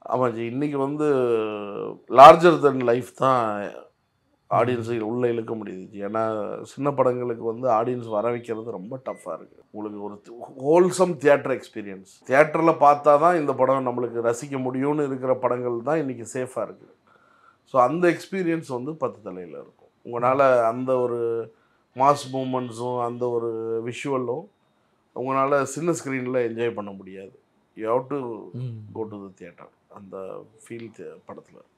ஆமாம் ஜி, இன்றைக்கி வந்து லார்ஜர் தென் லைஃப் தான் ஆடியன்ஸை உள்ளே இழுக்க முடியுது ஜி. ஏன்னா சின்ன படங்களுக்கு வந்து ஆடியன்ஸ் வர வைக்கிறது ரொம்ப டஃப்பாக இருக்குது. உங்களுக்கு ஒரு ஹோல்சம் தியேட்டர் எக்ஸ்பீரியன்ஸ் தியேட்டரில் பார்த்தா தான் இந்த படம் நம்மளுக்கு ரசிக்க முடியும்னு இருக்கிற படங்கள் தான் இன்றைக்கி சேஃபாக இருக்குது. ஸோ அந்த எக்ஸ்பீரியன்ஸ் வந்து 10 தலையில் இருக்கும். உங்களால் அந்த ஒரு மாஸ் மூமெண்ட்ஸும் அந்த ஒரு விஷுவலும் உங்களால் சின்ன ஸ்க்ரீனில் என்ஜாய் பண்ண முடியாது. You have to go to the theatre அந்த ஃபீல் படத்தில்.